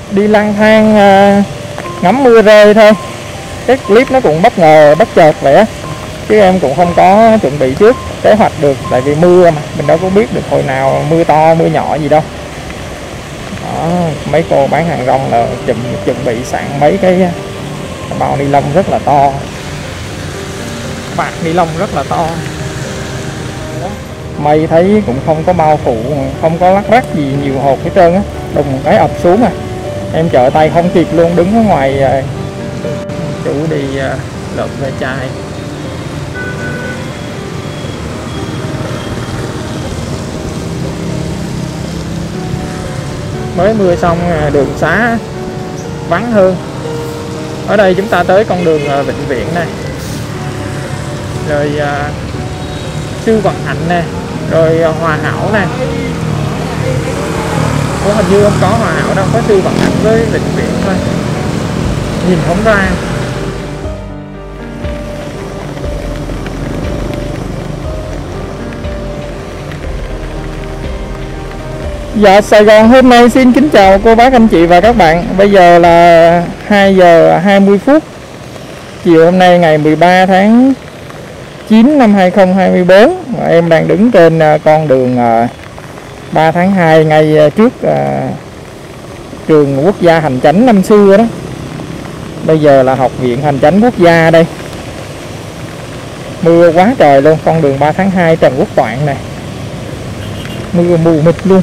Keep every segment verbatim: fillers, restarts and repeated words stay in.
đi lang thang à, ngắm mưa rơi thôi. Cái clip nó cũng bất ngờ bất chợt vậy á, chứ em cũng không có chuẩn bị trước kế hoạch được, tại vì mưa mà mình đâu có biết được hồi nào mưa to mưa nhỏ gì đâu. Đó, mấy cô bán hàng rong là chuẩn, chuẩn bị sẵn mấy cái bao ni lông rất là to, bạc ni lông rất là to. Mây thấy cũng không có bao phủ, không có lắc rắc gì nhiều hột hết trơn á, đùng một cái ập xuống à. Em trợ tay không kịp luôn, đứng ở ngoài chủ đi lượm ve chai. Mới mưa xong đường xá vắng hơn. Ở đây chúng ta tới con đường bệnh viện này, rồi uh, Sư Vạn Hạnh nè, rồi uh, Hòa Hảo nè. Ủa, hình như không có Hòa Hảo đâu, có Sư Vạn Hạnh với bệnh viện thôi, nhìn không ra. Dạ, Sài Gòn hôm nay xin kính chào cô bác anh chị và các bạn. Bây giờ là hai giờ hai mươi phút chiều hôm nay ngày mười ba tháng chín năm hai không hai tư. Em đang đứng trên con đường ba tháng hai, ngay trước trường quốc gia hành chánh năm xưa đó. Bây giờ là học viện hành chánh quốc gia đây. Mưa quá trời luôn, con đường ba tháng hai Trần Quốc Toản này, mưa mù mịt luôn.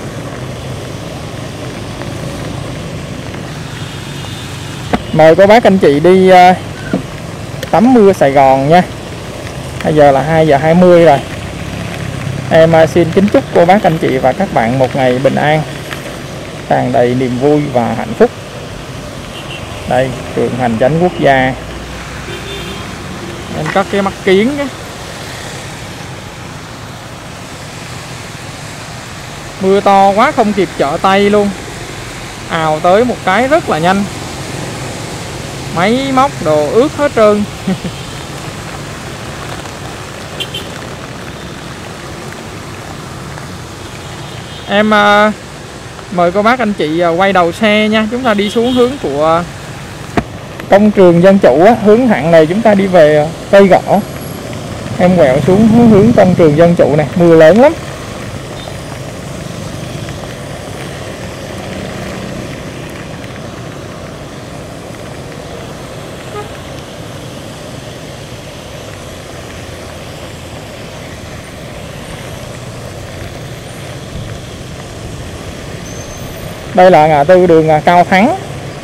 Mời cô bác anh chị đi uh, tắm mưa Sài Gòn nha. Bây giờ là hai giờ hai mươi rồi. Em uh, xin kính chúc cô bác anh chị và các bạn một ngày bình an, tràn đầy niềm vui và hạnh phúc. Đây, trường hành chánh quốc gia. Em có cái mắt kiến đó. Mưa to quá không kịp chợ tay luôn, ào tới một cái rất là nhanh, máy móc đồ ướt hết trơn. Em uh, mời cô bác anh chị uh, quay đầu xe nha. Chúng ta đi xuống hướng của công trường Dân Chủ á, hướng thẳng này chúng ta đi về Cây Gõ. Em quẹo xuống hướng, hướng công trường Dân Chủ này, mưa lớn lắm. Đây là ngã tư đường Cao Thắng.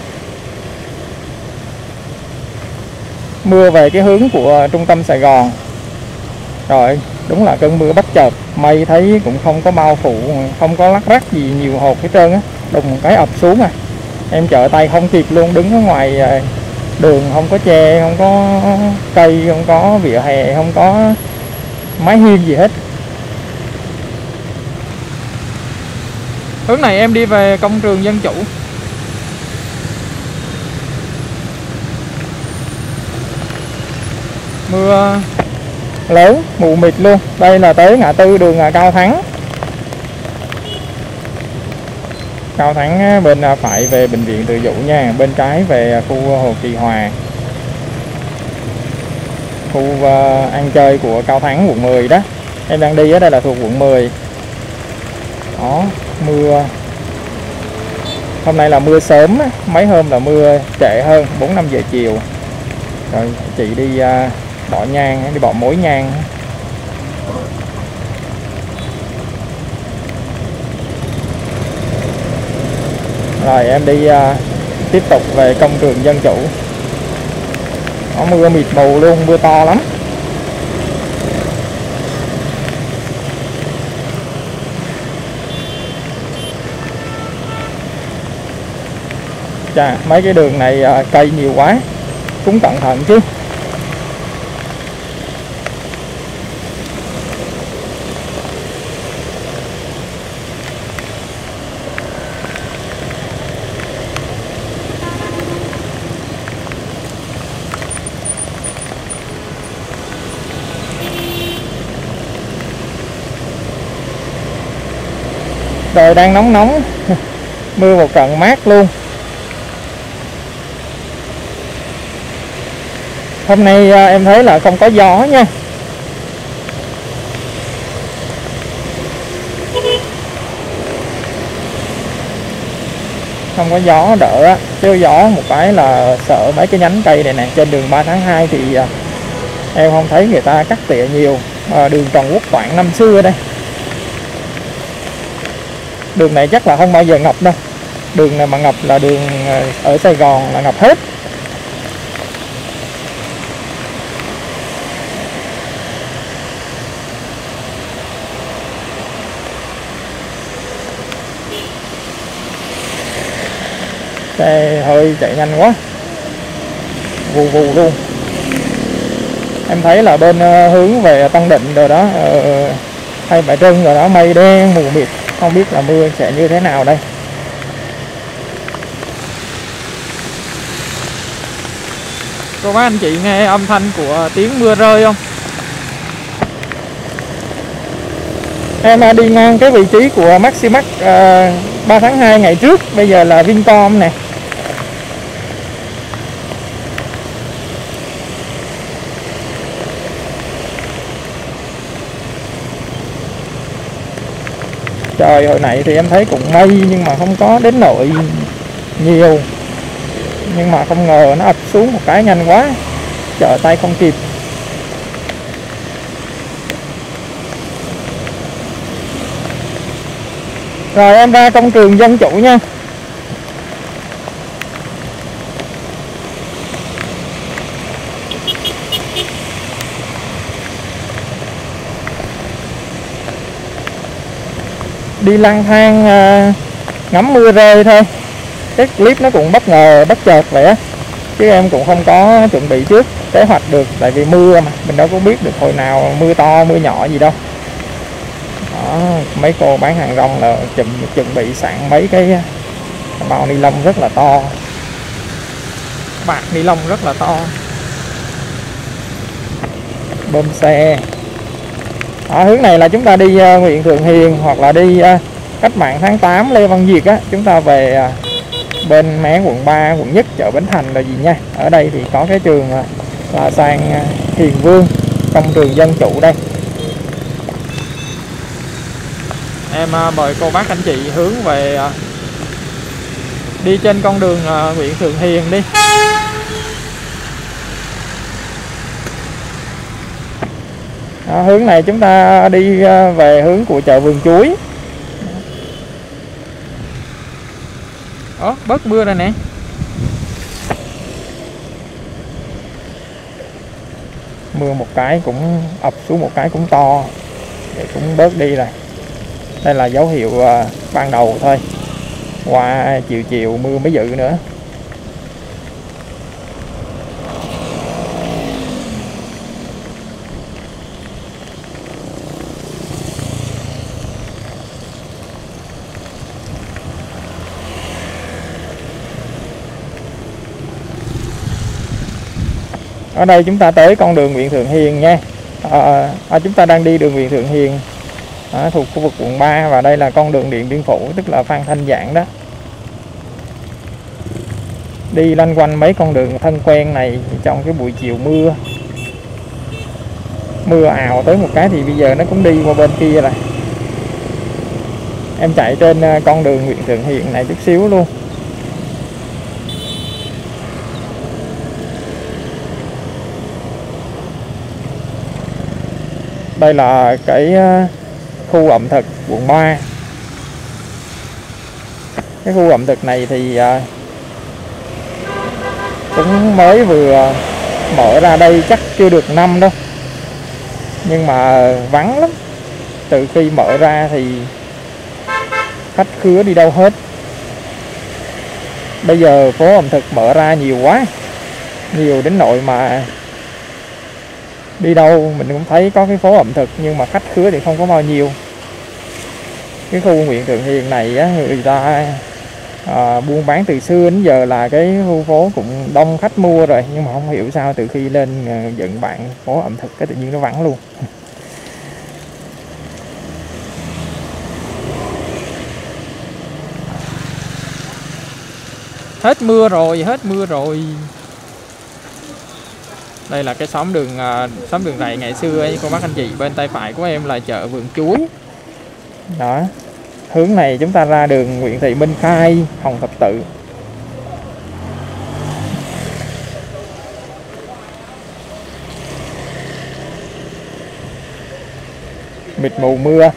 Mưa về cái hướng của trung tâm Sài Gòn. Rồi, đúng là cơn mưa bất chợt. Mây thấy cũng không có bao phủ, không có lắc rắc gì nhiều hột hết trơn á, đùng một cái ập xuống à. Em trợ tay không kịp luôn, đứng ở ngoài đường, không có tre, không có cây, không có vỉa hè, không có mái hiên gì hết. Hướng này em đi về công trường Dân Chủ. Mưa lớn, mù mịt luôn. Đây là tới ngã tư đường Cao Thắng. Cao Thắng bên phải về bệnh viện Từ Dũ nha, bên trái về khu Hồ Kỳ Hòa, khu ăn chơi của Cao Thắng quận mười đó. Em đang đi ở đây là thuộc quận mười. Đó, mưa hôm nay là mưa sớm, mấy hôm là mưa trễ hơn, bốn năm giờ chiều. Rồi chị đi đỏ nhang, đi bỏ mối nhang. Rồi em đi tiếp tục về công trường Dân Chủ. Có mưa mịt mù luôn, mưa to lắm. Chà, mấy cái đường này cây nhiều quá, cũng cẩn thận chứ. Trời đang nóng nóng, mưa một trận mát luôn. Hôm nay à, em thấy là không có gió nha. Không có gió đỡ á, chứ gió một cái là sợ mấy cái nhánh cây này nè. Trên đường ba tháng hai thì à, em không thấy người ta cắt tỉa nhiều. À, đường Trần Quốc Toản năm xưa đây, đường này chắc là không bao giờ ngập đâu. Đường này mà ngập là đường ở Sài Gòn là ngập hết. Xe hơi chạy nhanh quá, vù vù luôn. Em thấy là bên hướng về Tân Định rồi đó, uh, hay Bãi Trưng rồi đó, mây đen mù mịt, không biết là mưa sẽ như thế nào đây. Cô bác anh chị nghe âm thanh của tiếng mưa rơi không? Em đi ngang cái vị trí của Maximax uh, ba tháng hai ngày trước, bây giờ là Vincom nè. Trời, hồi nãy thì em thấy cũng mây nhưng mà không có đến nỗi nhiều. Nhưng mà không ngờ nó ập xuống một cái nhanh quá, trở tay không kịp. Rồi em ra công trường Dân Chủ nha. Đi lang thang uh, ngắm mưa rơi thôi. Cái clip nó cũng bất ngờ bất chợt vậy á, chứ em cũng không có chuẩn bị trước kế hoạch được. Tại vì mưa mà mình đâu có biết được hồi nào mưa to mưa nhỏ gì đâu. Đó, mấy cô bán hàng rong là chuẩn, chuẩn bị sẵn mấy cái bao ni lông rất là to, bạc ni lông rất là to, bơm xe. Ở hướng này là chúng ta đi uh, Nguyễn Thượng Hiền hoặc là đi uh, Cách Mạng Tháng tám Lê Văn Duyệt á, chúng ta về uh, bên mé quận ba, quận nhất, chợ Bến Thành là gì nha. Ở đây thì có cái trường uh, là sang uh, Hiền Vương, công trường Dân Chủ đây. Em uh, mời cô bác anh chị hướng về uh, đi trên con đường uh, Nguyễn Thượng Hiền đi. Đó, hướng này chúng ta đi về hướng của chợ Vườn Chuối. Đó, bớt mưa rồi nè. Mưa một cái cũng ập xuống một cái cũng to, để cũng bớt đi rồi. Đây là dấu hiệu uh, ban đầu thôi. Qua chiều chiều mưa mới dữ nữa. Ở đây chúng ta tới con đường Nguyễn Thượng Hiền nha. à, à, Chúng ta đang đi đường Nguyễn Thượng Hiền à, thuộc khu vực quận ba. Và đây là con đường Điện Biên Phủ, tức là Phan Thanh Giảng đó. Đi lanh quanh mấy con đường thân quen này trong cái buổi chiều mưa. Mưa ào tới một cái thì bây giờ nó cũng đi qua bên kia rồi. Em chạy trên con đường Nguyễn Thượng Hiền này chút xíu luôn. Đây là cái khu ẩm thực quận ba. Cái khu ẩm thực này thì cũng mới vừa mở ra đây, chắc chưa được năm đâu. Nhưng mà vắng lắm. Từ khi mở ra thì khách khứa đi đâu hết. Bây giờ phố ẩm thực mở ra nhiều quá, nhiều đến nỗi mà đi đâu mình cũng thấy có cái phố ẩm thực, nhưng mà khách khứa thì không có bao nhiêu. Cái khu Nguyễn Thượng Hiền này á, người ta à, buôn bán từ xưa đến giờ là cái khu phố cũng đông khách mua rồi. Nhưng mà không hiểu sao từ khi lên à, dựng bạn phố ẩm thực cái tự nhiên nó vắng luôn. Hết mưa rồi, hết mưa rồi. Đây là cái xóm đường xóm đường rầy ngày xưa ấy cô bác anh chị. Bên tay phải của em là chợ Vườn Chuối. Đó. Hướng này chúng ta ra đường Nguyễn Thị Minh Khai, Hồng Thập Tự. Mịt mù mưa.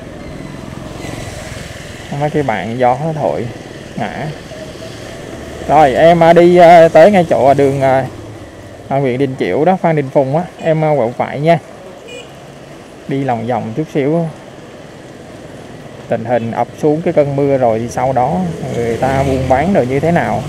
Mấy cái bạn gió nó thổi ngã. Rồi em đi tới ngay chỗ đường Nguyễn Đình Chiểu đó, Phan Đình Phùng á, em quẹo phải nha. Đi lòng vòng chút xíu. Tình hình ập xuống cái cơn mưa rồi thì sau đó người ta buôn bán rồi như thế nào.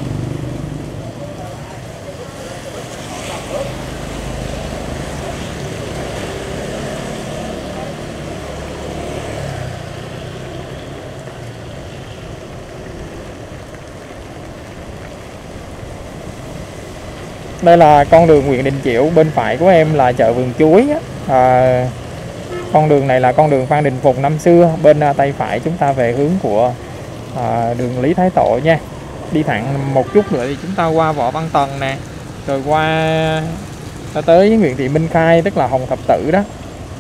Đây là con đường Nguyễn Đình Chiểu, bên phải của em là chợ Vườn Chuối á. À, con đường này là con đường Phan Đình Phùng năm xưa. Bên tay phải chúng ta về hướng của à, đường Lý Thái Tổ nha. Đi thẳng một chút nữa thì chúng ta qua Võ Văn Tần nè, rồi qua tới Nguyễn Thị Minh Khai, tức là Hồng Thập Tự đó.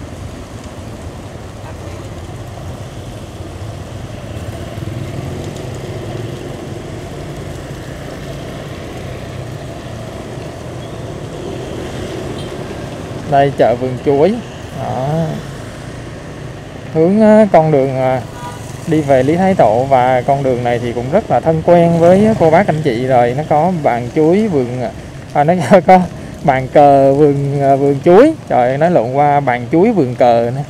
Đây chợ Vườn Chuối đó. Hướng con đường đi về Lý Thái Tổ, và con đường này thì cũng rất là thân quen với cô bác anh chị rồi. Nó có bàn chuối vườn à, nó có bàn cờ vườn vườn chuối. Trời, nói lộn qua bàn chuối vườn cờ nữa.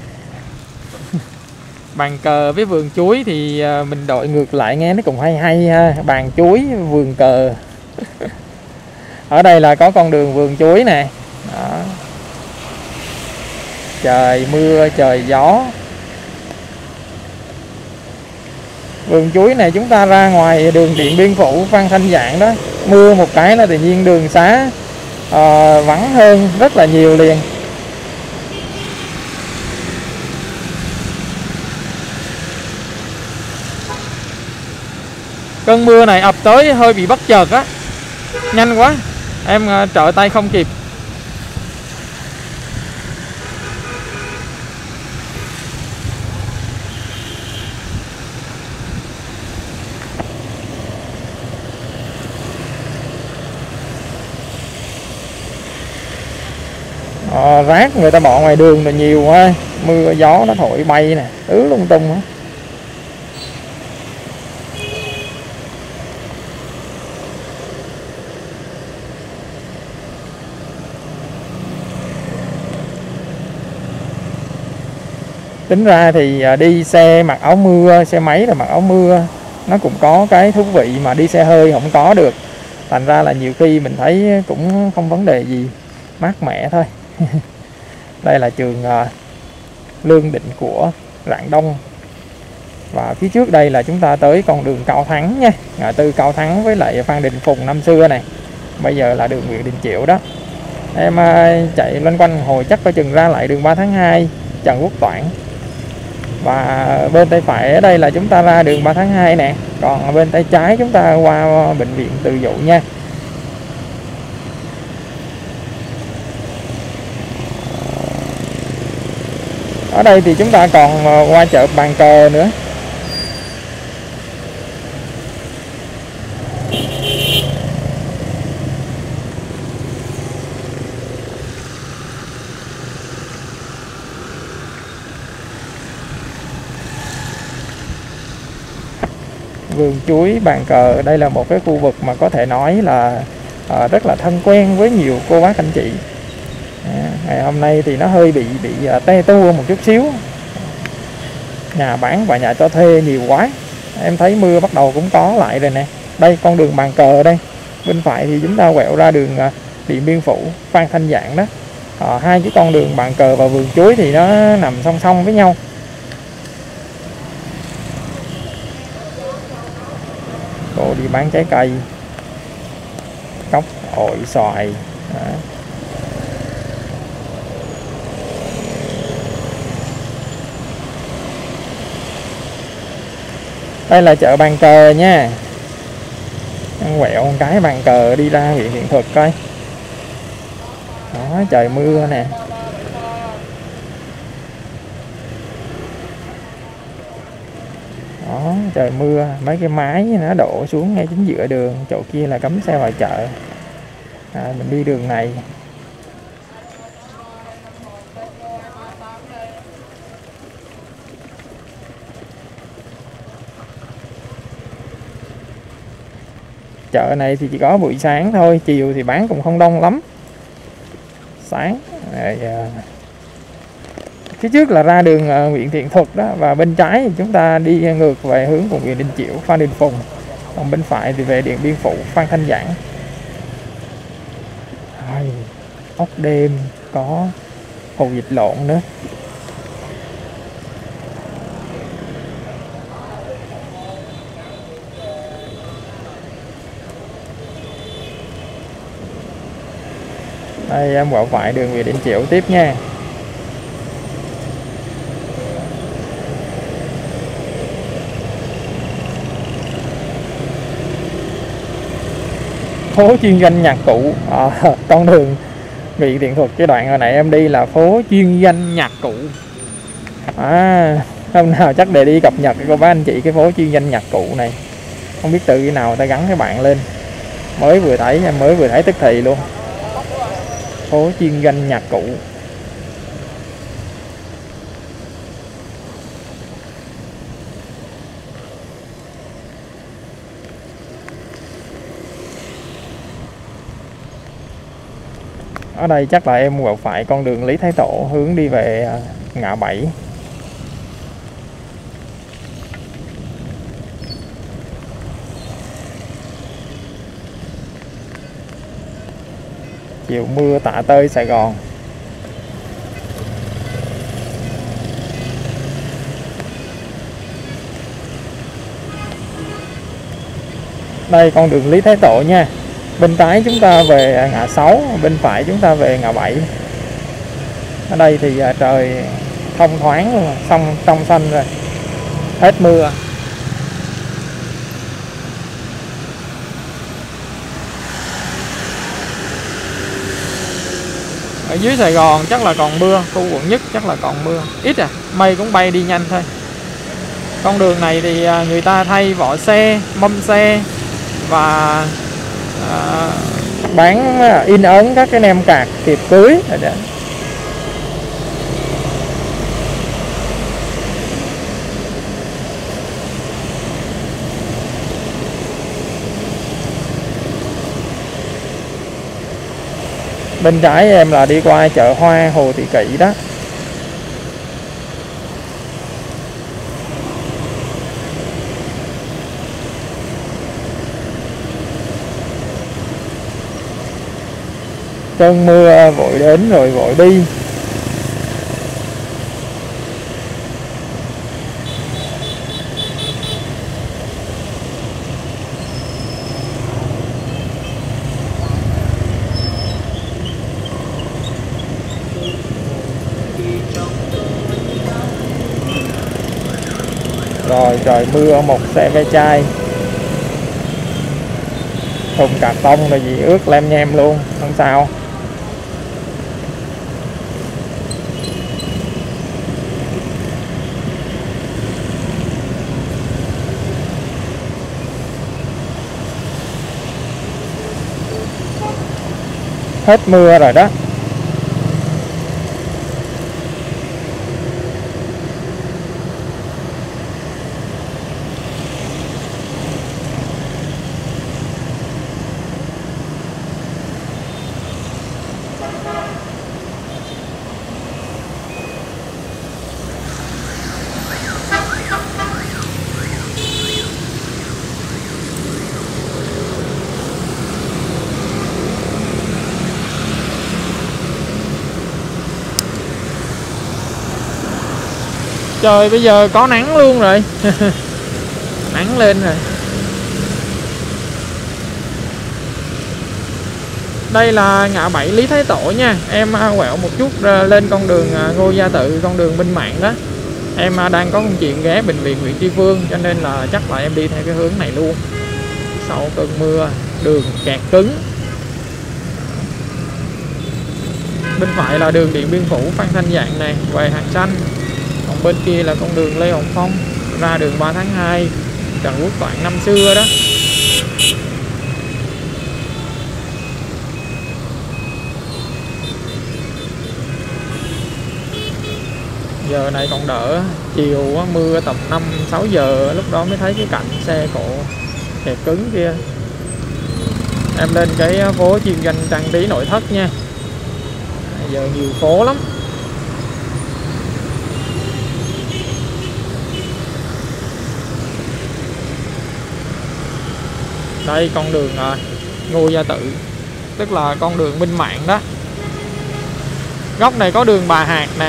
Bàn cờ với vườn chuối thì mình đội ngược lại nghe nó cũng hay hay ha. Bàn chuối vườn cờ. Ở đây là có con đường vườn chuối nè. Đó. Trời mưa trời gió. Vườn chuối này chúng ta ra ngoài đường Điện Biên Phủ, Phan Thanh Giảng đó. Mưa một cái là tự nhiên đường xá à, vắng hơn rất là nhiều liền. Cơn mưa này ập tới hơi bị bất chợt á. Nhanh quá, em trợ tay không kịp. À, rác người ta bỏ ngoài đường là nhiều quá, mưa gió nó thổi bay nè, ứ lung tung á. Tính ra thì đi xe mặc áo mưa, xe máy là mặc áo mưa, nó cũng có cái thú vị mà đi xe hơi không có được. Thành ra là nhiều khi mình thấy cũng không vấn đề gì, mát mẻ thôi. Đây là trường uh, Lương Định của Rạng Đông. Và phía trước đây là chúng ta tới con đường Cao Thắng nha. Ngã tư Cao Thắng với lại Phan Đình Phùng năm xưa này. Bây giờ là đường Nguyễn Đình Chiểu đó. Em uh, chạy loanh quanh hồi chắc có chừng ra lại đường ba tháng hai, Trần Quốc Toản. Và bên tay phải ở đây là chúng ta ra đường ba tháng hai nè. Còn bên tay trái chúng ta qua bệnh viện Từ Dụ nha. Ở đây thì chúng ta còn qua chợ Bàn Cờ nữa. Vườn chuối Bàn Cờ, đây là một cái khu vực mà có thể nói là à, rất là thân quen với nhiều cô bác anh chị. À, ngày hôm nay thì nó hơi bị bị te tua một chút xíu. Nhà bán và nhà cho thuê nhiều quá. Em thấy mưa bắt đầu cũng có lại rồi nè. Đây con đường Bàn Cờ đây. Bên phải thì chúng ta quẹo ra đường Điện Biên Phủ, Phan Thanh Giảng đó. À, hai cái con đường Bàn Cờ và vườn chuối thì nó nằm song song với nhau. Cô đi bán trái cây, cóc, ổi, xoài. Đó. Đây là chợ Bàn Cờ nha. Ăn quẹo một cái Bàn Cờ đi ra huyện Thiện Thuật coi. Đó, trời mưa nè. Đó, trời mưa, mấy cái mái nó đổ xuống ngay chính giữa đường, chỗ kia là cấm xe vào chợ. À, mình đi đường này. Chợ này thì chỉ có buổi sáng thôi, chiều thì bán cũng không đông lắm. Sáng rồi, phía trước là ra đường Nguyễn Thiện Thuật đó, và bên trái thì chúng ta đi ngược về hướng của Nguyễn Đình Chiểu, Phan Đình Phùng, còn bên phải thì về Điện Biên Phủ, Phan Thanh Giảng. Rồi, ốc đêm, có hồ vịt lộn nữa. Đây em quẹo phải đường Nguyễn Đình Chiểu tiếp nha. Phố chuyên doanh nhạc cụ. À, con đường Nguyễn Thiện Thuật cái đoạn hồi nãy em đi là phố chuyên doanh nhạc cụ. À, hôm nào chắc để đi cập nhật cô bác anh chị cái phố chuyên doanh nhạc cụ này. Không biết từ khi nào người ta gắn cái bạn lên. Mới vừa thấy, em mới vừa thấy tức thì luôn. Phố chuyên doanh nhạc cụ. Ở đây chắc là em quẹo phải con đường Lý Thái Tổ hướng đi về ngã bảy. Chiều mưa tạ tơi Sài Gòn. Đây con đường Lý Thái Tổ nha. Bên trái chúng ta về ngã sáu, bên phải chúng ta về ngã bảy. Ở đây thì trời thông thoáng luôn, xong trong xanh rồi. Hết mưa. Ở dưới Sài Gòn chắc là còn mưa, khu quận nhất chắc là còn mưa. Ít à, mây cũng bay đi nhanh thôi. Con đường này thì người ta thay vỏ xe, mâm xe và à, bán in ấn các cái nem cạc tiệc cưới. Bên trái em là đi qua chợ hoa Hồ Thị Kỷ đó. Cơn mưa vội đến rồi vội đi. Rồi trời mưa, một xe ve chai, thùng cà tông rồi gì ướt lem nhem luôn, không sao. Hết mưa rồi đó. Trời bây giờ có nắng luôn rồi. Nắng lên rồi. Đây là ngã bảy Lý Thái Tổ nha. Em quẹo một chút lên con đường Ngô Gia Tự, con đường Minh Mạng đó. Em đang có công chuyện ghé bệnh viện Nguyễn Tri Phương, cho nên là chắc là em đi theo cái hướng này luôn. Sau cơn mưa đường kẹt cứng. Bên phải là đường Điện Biên Phủ Phan Thanh Giảng này, về Hàng Xanh. Còn bên kia là con đường Lê Hồng Phong ra đường ba tháng hai, Trần Quốc Toản năm xưa đó. Giờ này còn đỡ, chiều mưa tầm năm sáu giờ lúc đó mới thấy cái cảnh xe cộ kẹt cứng kia. Em lên cái phố chuyên doanh trang trí nội thất nha. Giờ nhiều phố lắm. Đây con đường uh, Ngô Gia Tự, tức là con đường Minh Mạng đó. Góc này có đường Bà Hạc nè.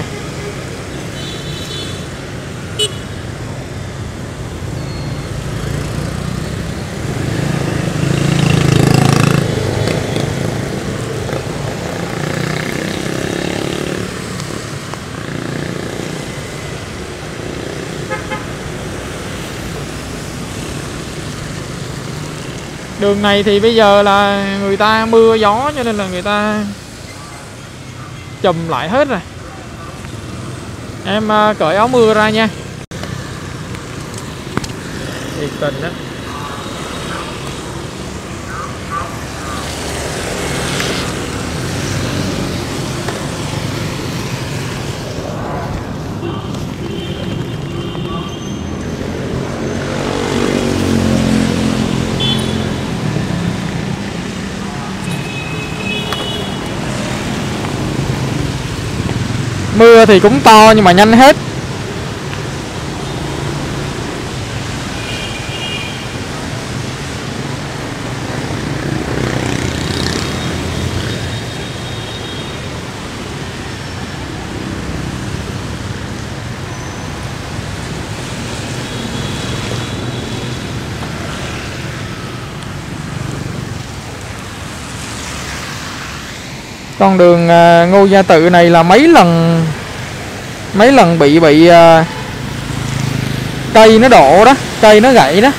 Đường này thì bây giờ là người ta mưa gió cho nên là người ta chùm lại hết rồi. Em cởi áo mưa ra nha. Thiệt tình đó. Mưa thì cũng to nhưng mà nhanh hết. Con đường uh, Ngô Gia Tự này là mấy lần mấy lần bị bị uh, cây nó đổ đó, cây nó gãy đó.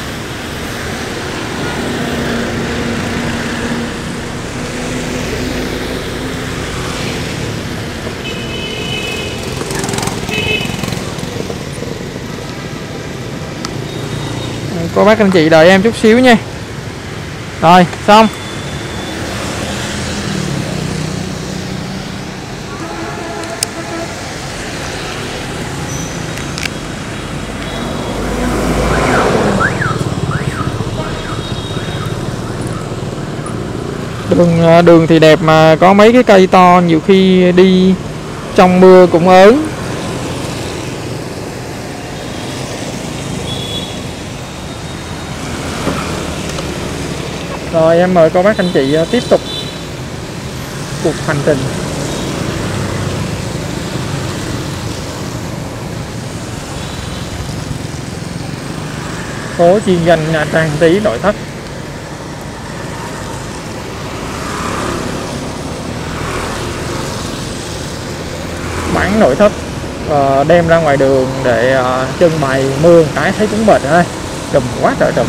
Cô bác anh chị đợi em chút xíu nha. Rồi xong. Đường, đường thì đẹp mà có mấy cái cây to, nhiều khi đi trong mưa cũng ớn. Rồi em mời cô bác anh chị tiếp tục cuộc hành trình. Phố chuyên doanh trang trí nội thất. Bán nội thất uh, đem ra ngoài đường để uh, trưng bày, mưa một cái thấy cũng mệt thôi, trùm quá trời trùm.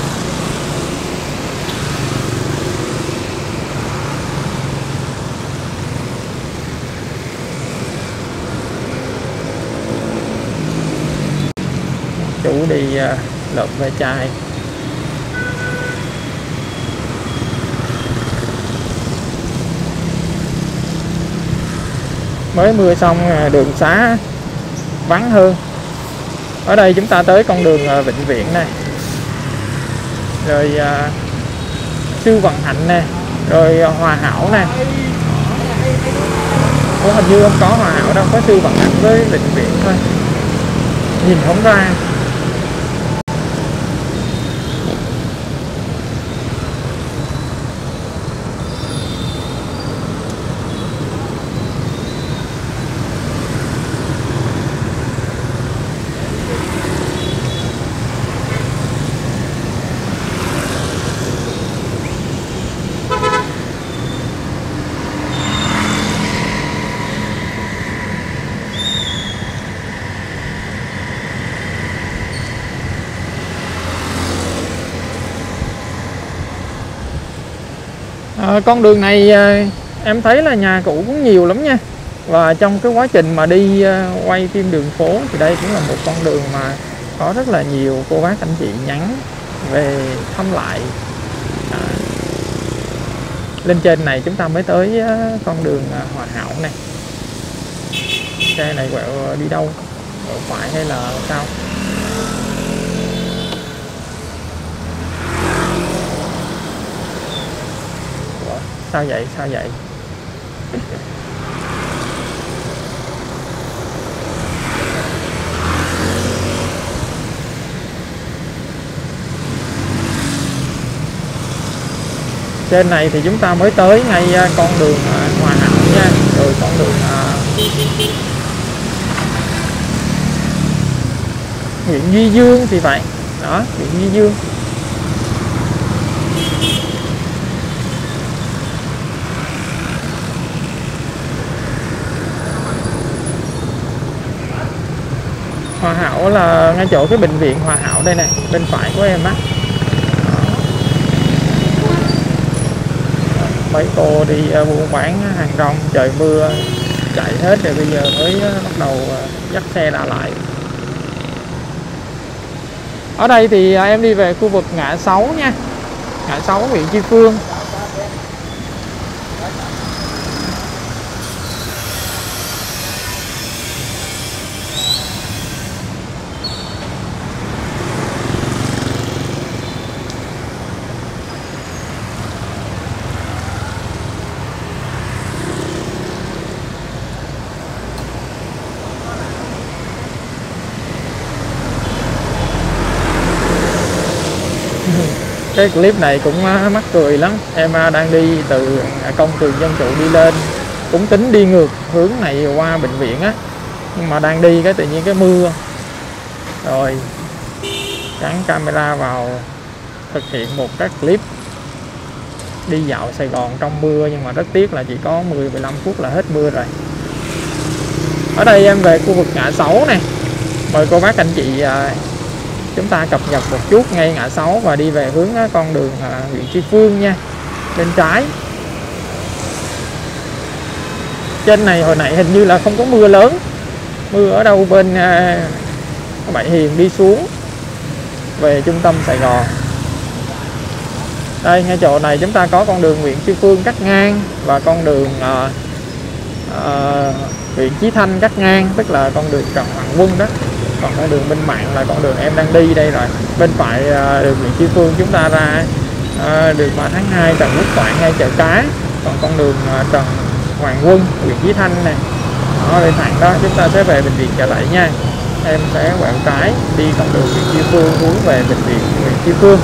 Chủ đi uh, lượm ve chai. Mới mưa xong đường xá vắng hơn. Ở đây chúng ta tới con đường Vĩnh Viễn này, rồi uh, Sư Vạn Hạnh nè, rồi Hòa Hảo nè. Ủa, hình như không có Hòa Hảo đâu, có Sư Vạn Hạnh với Vĩnh Viễn thôi, nhìn không ra. À, con đường này em thấy là nhà cũ cũng nhiều lắm nha. Và trong cái quá trình mà đi quay phim đường phố thì đây cũng là một con đường mà có rất là nhiều cô bác anh chị nhắn về thăm lại. À, lên trên này chúng ta mới tới con đường Hòa Hảo này. Xe này quẹo đi đâu? Quẹo phải hay là sao? Ủa, sao vậy? Sao vậy? Trên này thì chúng ta mới tới ngay con đường Hòa Hảo nha. Rồi con đường Nguyễn Duy Dương thì phải. Đó, Nguyễn Duy Dương. Hòa Hảo là ngay chỗ cái bệnh viện Hòa Hảo đây này, bên phải của em á. Mấy cô đi buôn bán hàng rong, trời mưa chạy hết rồi, bây giờ mới bắt đầu dắt xe ra lại. Ở đây thì em đi về khu vực ngã sáu nha, ngã sáu huyện Chi Phương. Cái clip này cũng mắc cười lắm. Em đang đi từ công trường Dân Trụ đi lên, cũng tính đi ngược hướng này qua bệnh viện á, nhưng mà đang đi cái tự nhiên cái mưa rồi gắn camera vào thực hiện một cái clip đi dạo Sài Gòn trong mưa, nhưng mà rất tiếc là chỉ có mười mười lăm phút là hết mưa rồi. Ở đây em về khu vực ngã sáu này, mời cô bác anh chị chúng ta cập nhật một chút ngay ngã sáu và đi về hướng con đường huyện Chi Phương nha, bên trái. Trên này hồi nãy hình như là không có mưa lớn, mưa ở đâu bên Bãi Hiền đi xuống về trung tâm Sài Gòn. Đây ngay chỗ này chúng ta có con đường huyện Chi Phương cắt ngang và con đường uh, uh, huyện Chí Thanh cắt ngang, tức là con đường Trần Hoàng Quân đó. Còn con đường bên mạng là con đường em đang đi đây rồi. Bên phải uh, đường huyện Chi Phương chúng ta ra uh, đường ba tháng hai Trần Quốc Toản ngay chợ Cá. Còn con đường uh, Trần Hoàng Quân huyện Chí Thanh này, đó, lên thẳng đó chúng ta sẽ về bệnh viện Chợ Lậy nha. Em sẽ quẹo trái đi con đường huyện Chi Phương hướng về bệnh viện huyện Chi Phương.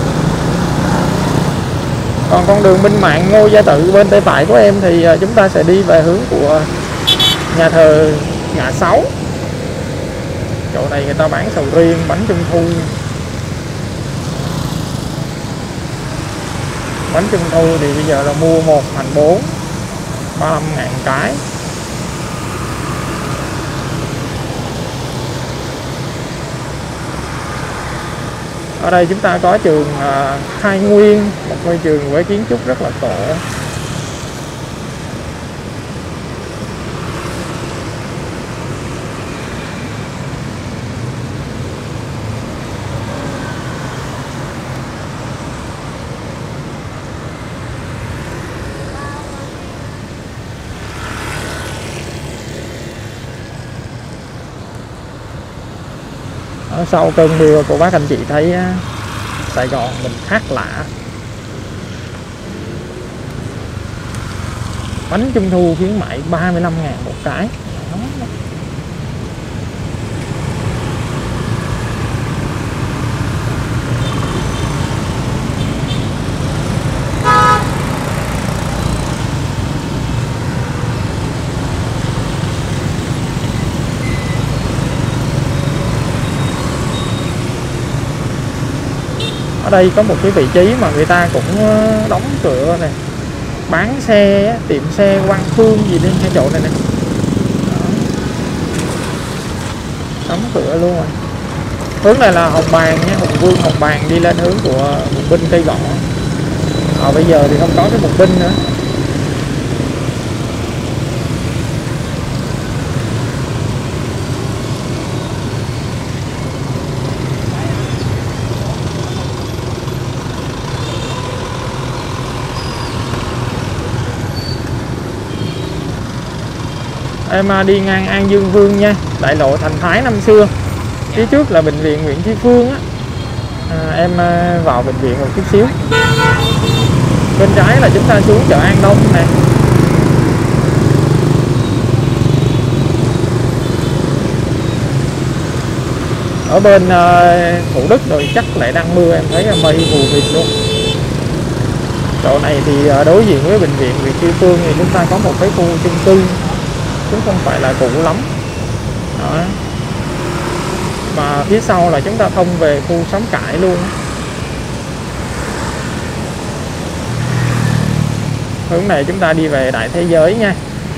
Còn con đường bên mạng Ngô Gia Tự bên tay phải của em thì chúng ta sẽ đi về hướng của nhà thờ ngã sáu. Chỗ này người ta bán sầu riêng, bánh trung thu. Bánh trung thu thì bây giờ là mua một thành bốn, ba mươi lăm ngàn cái. Ở đây chúng ta có trường uh, Khai Nguyên, một ngôi trường với kiến trúc rất là cổ. Ở sau cơn mưa của bác anh chị thấy Sài Gòn mình khác lạ. Bánh trung thu khuyến mãi ba mươi lăm ngàn một cái. Ở đây có một cái vị trí mà người ta cũng đóng cửa này, bán xe, tiệm xe Quang Phương gì đến cái chỗ này này. Đóng cửa luôn rồi. Hướng này là Hồng Bàng nhé, Hùng Vương Hồng Bàng đi lên hướng của bùng binh Cây Gõ. À, bây giờ thì không có cái bùng binh nữa. Em đi ngang An Dương Vương nha, đại lộ Thành Thái năm xưa. Phía trước là bệnh viện Nguyễn Tri Phương á. À, em vào bệnh viện một chút xíu. Bên trái là chúng ta xuống chợ An Đông nè. Ở bên uh, Thủ Đức rồi chắc lại đang mưa, em thấy là mây mù mịt luôn. Chỗ này thì uh, đối diện với bệnh viện Nguyễn Tri Phương thì chúng ta có một cái khu chung cư, cũng không phải là cũ lắm. Đó. Và phía sau là chúng ta thông về khu Xóm Cải luôn. Hướng này chúng ta đi về Đại Thế Giới nha.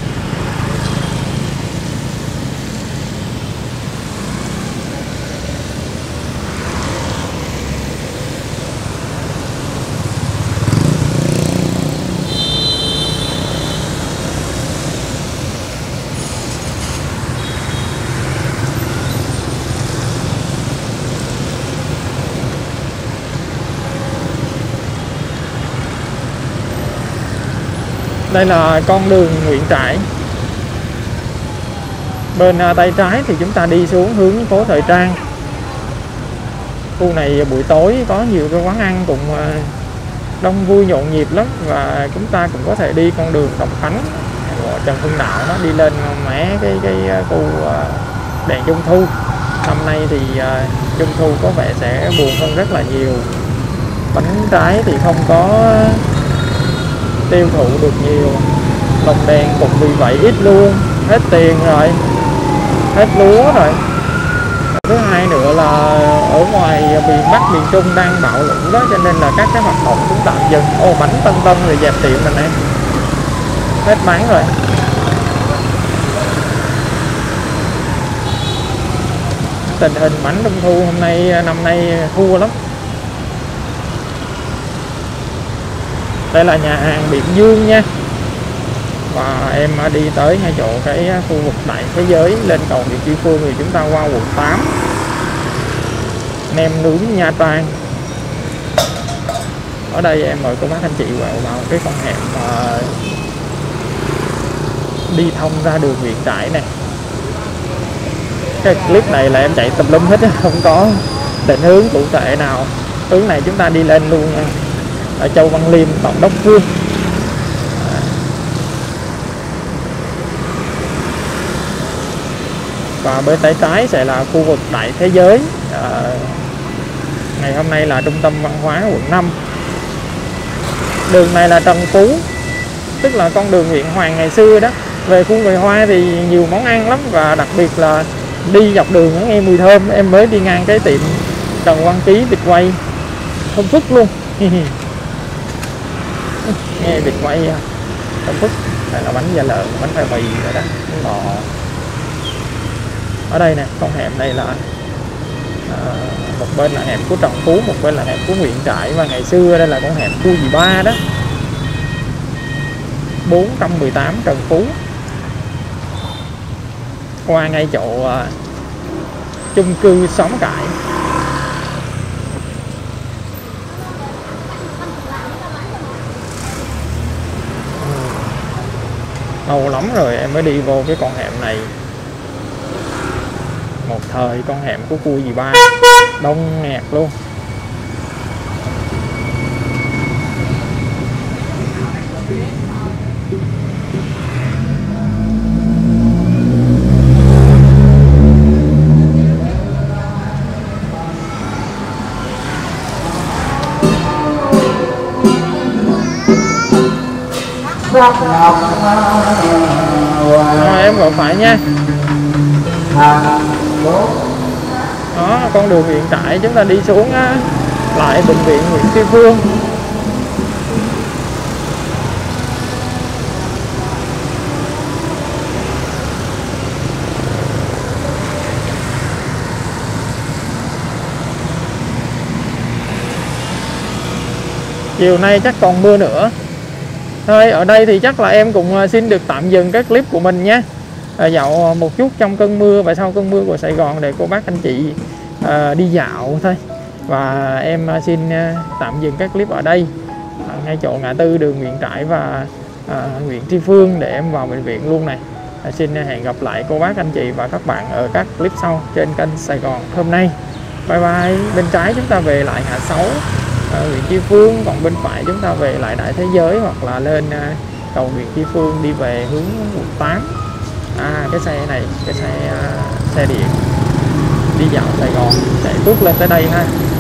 Đây là con đường Nguyễn Trãi. Bên tay trái thì chúng ta đi xuống hướng phố Thời Trang. Khu này buổi tối có nhiều cái quán ăn cũng đông vui nhộn nhịp lắm. Và chúng ta cũng có thể đi con đường Đồng Khánh của Trần Hưng Đạo, nó đi lên mé cái cái khu đèn Trung Thu. Năm nay thì Trung Thu có vẻ sẽ buồn hơn rất là nhiều. Bánh trái thì không có tiêu thụ được nhiều, lồng đèn cũng vì vậy ít luôn, hết tiền rồi, hết lúa rồi. Thứ hai nữa là ở ngoài miền Bắc, miền Trung đang bão lũ đó, cho nên là các cái hoạt động cũng tạm dừng. Ô, bánh Tân Tân rồi dẹp tiệm mình em, hết bán rồi. Tình hình bánh Trung Thu hôm nay năm nay thua lắm. Đây là nhà hàng Biển Dương nha. Và em đi tới ngay chỗ cái khu vực Đại Thế Giới, lên cầu Nguyễn Tri Phương thì chúng ta qua quận tám. Nem nướng Nha Trang. Ở đây em mời cô bác anh chị vào, vào cái con hẻm mà đi thông ra đường Nguyễn Trãi này. Cái clip này là em chạy tùm lum hết, không có định hướng cụ thể nào. Hướng này chúng ta đi lên luôn nha. Ở Châu Văn Liêm, Tổng đốc Phương. Và bên tay trái sẽ là khu vực Đại Thế Giới. À, ngày hôm nay là trung tâm văn hóa quận năm. Đường này là Trần Phú, tức là con đường Nguyễn Hoàng ngày xưa đó. Về khu người Hoa thì nhiều món ăn lắm, và đặc biệt là đi dọc đường nó nghe mùi thơm. Em mới đi ngang cái tiệm Trần Văn Ký vịt quay thơm phức luôn. Nghe vịt quay thơm phức. Đây là bánh da lợn, bánh khoai mì rồi đó, bánh bò. Ở đây nè, con hẻm này là à, một bên là hẻm của Trần Phú, một bên là hẻm của Nguyễn Trãi. Và ngày xưa đây là con hẻm khu dì ba đó, bốn trăm mười tám Trần Phú. Qua ngay chỗ à, chung cư Xóm Cải. Lâu lắm rồi em mới đi vô cái con hẻm này. Một thời con hẻm của khu dì ba đông nghẹt luôn. Rồi em gọi phải nha. Đó, con đường Nguyễn Trãi chúng ta đi xuống á, lại bệnh viện Nguyễn Tri Phương. Chiều nay chắc còn mưa nữa. Thôi ở đây thì chắc là em cũng xin được tạm dừng cái clip của mình nhé. À, dạo một chút trong cơn mưa và sau cơn mưa của Sài Gòn để cô bác anh chị à, đi dạo thôi. Và em xin tạm dừng các clip ở đây, à, ngay chỗ ngã tư đường Nguyễn Trãi và à, Nguyễn Tri Phương để em vào bệnh viện luôn này. À, xin hẹn gặp lại cô bác anh chị và các bạn ở các clip sau trên kênh Sài Gòn hôm nay. Bye bye. Bên trái chúng ta về lại Hạ Sáu, à, huyện Chi Phương, còn bên phải chúng ta về lại Đại Thế Giới hoặc là lên à, cầu huyện Chi Phương đi về hướng quận tám. À, cái xe này cái xe à, xe điện đi dạo Sài Gòn chạy tuốt lên tới đây ha.